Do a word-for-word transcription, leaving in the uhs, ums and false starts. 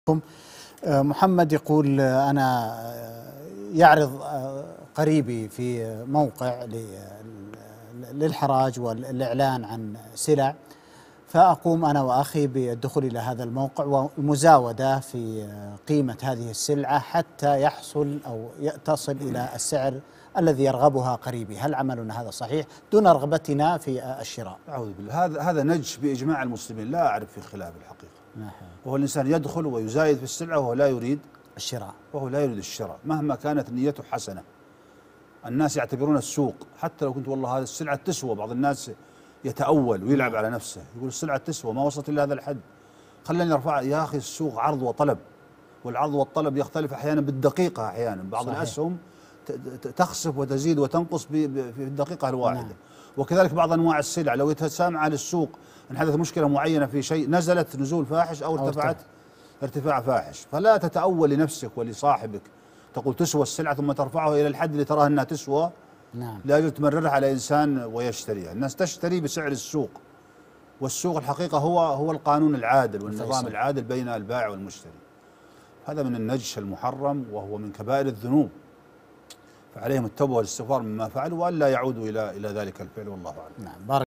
محمد يقول أنا يعرض قريبي في موقع للحراج والإعلان عن سلع، فأقوم أنا وأخي بالدخول إلى هذا الموقع والمزاودة في قيمة هذه السلعة حتى يحصل أو تصل إلى السعر الذي يرغبها قريبي. هل عملنا هذا صحيح دون رغبتنا في الشراء؟ أعوذ بالله، هذا هذا نجش بإجماع المسلمين، لا أعرف في خلاف الحقيقة. نعم. وهو الإنسان يدخل ويزايد في السلعة وهو لا يريد الشراء، وهو لا يريد الشراء مهما كانت نيته حسنة. الناس يعتبرون السوق، حتى لو كنت والله هذه السلعة تسوى، بعض الناس يتأول ويلعب على نفسه، يقول السلعة تسوى ما وصلت إلى هذا الحد، خلينا نرفعها. يا أخي السوق عرض وطلب، والعرض والطلب يختلف أحيانا بالدقيقة، أحيانا بعض صحيح. الأسهم تخسف وتزيد وتنقص في الدقيقة الواحدة. نعم. وكذلك بعض أنواع السلع لو يتسامع للسوق أن حدث مشكلة معينة في شيء، نزلت نزول فاحش أو ارتفعت ارتفاع فاحش، فلا تتأول لنفسك ولصاحبك تقول تسوى السلعة ثم ترفعها إلى الحد اللي تراها أنها تسوى. نعم. لا تمررها على إنسان ويشتريها. الناس تشتري بسعر السوق، والسوق الحقيقة هو هو القانون العادل والنظام العادل بين البائع والمشتري. هذا من النجش المحرم وهو من كبائر الذنوب، فعليهم التوبة والاستغفار مما فعلوا وألا يعودوا إلى إلى ذلك الفعل، والله أعلم. نعم.